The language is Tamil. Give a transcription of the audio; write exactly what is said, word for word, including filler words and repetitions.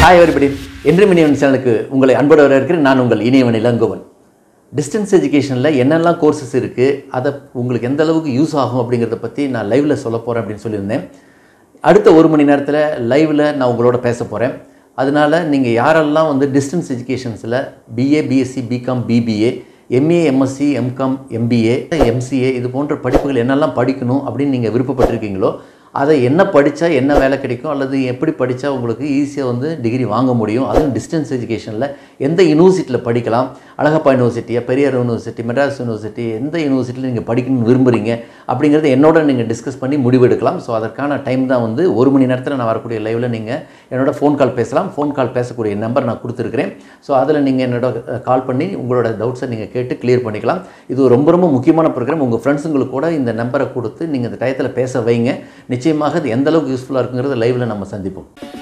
Hi everybody, Eniyavan சேனலுக்கு உங்களை அன்போடு வரவேற்கிறேன். நான் உங்கள் இனியவன் இளங்கோவன். டிஸ்டன்ஸ் எஜுகேஷனில் என்னெல்லாம் கோர்சஸ் இருக்குது, அதை உங்களுக்கு எந்த அளவுக்கு யூஸ் ஆகும் அப்படிங்கிறத பற்றி நான் லைவில் சொல்ல போகிறேன் அப்படின்னு சொல்லியிருந்தேன். அடுத்த ஒரு மணி நேரத்தில் லைவில் நான் உங்களோட பேச போகிறேன். அதனால் நீங்கள் யாரெல்லாம் வந்து டிஸ்டன்ஸ் எஜுகேஷன்ஸில் BA, BSc, BCom, BBA, MA, MSc, MCom, MBA, MCA இது போன்ற படிப்புகள் என்னெல்லாம் படிக்கணும் அப்படின்னு நீங்கள் விருப்பப்பட்டிருக்கீங்களோ அதை என்ன படித்தா என்ன வேலை கிடைக்கும் அல்லது எப்படி படித்தா உங்களுக்கு ஈஸியாக வந்து டிகிரி வாங்க முடியும், அதுவும் டிஸ்டன்ஸ் எஜுகேஷனில் எந்த யூனிவர்சிட்டியில் படிக்கலாம், அழகப்பா யூனிவர்சிட்டியா, பெரியார் யூனிவர்சிட்டி, மெட்ராஸ் யூனிவர்சிட்டி, எந்த யூனிவர்சிட்டியில் நீங்கள் படிக்கணும்னு விரும்புகிறீங்க அப்படிங்கிறத என்னோட நீங்கள் டிஸ்கஸ் பண்ணி முடிவெடுக்கலாம். ஸோ அதற்கான டைம் தான் வந்து ஒரு மணி நேரத்தில் நான் வரக்கூடிய லைவில் நீங்கள் என்னோட ஃபோன் கால் பேசலாம். ஃபோன் கால் பேசக்கூடிய நம்பர் நான் கொடுத்துருக்கிறேன். ஸோ அதில் நீங்கள் என்னோட கால் பண்ணி உங்களோட டவுட்ஸை நீங்கள் கேட்டு கிளியர் பண்ணிக்கலாம். இது ரொம்ப ரொம்ப முக்கியமான ப்ரோக்ராம். உங்கள் ஃப்ரெண்ட்ஸுங்களுக்கு கூட இந்த நம்பரை கொடுத்து நீங்கள் இந்த டயத்தில் பேச வைங்க. நிச்சயமாக அது எந்த அளவுக்கு யூஸ்ஃபுல்லாக இருக்குங்கிறத லைவில் நம்ம சந்திப்போம்.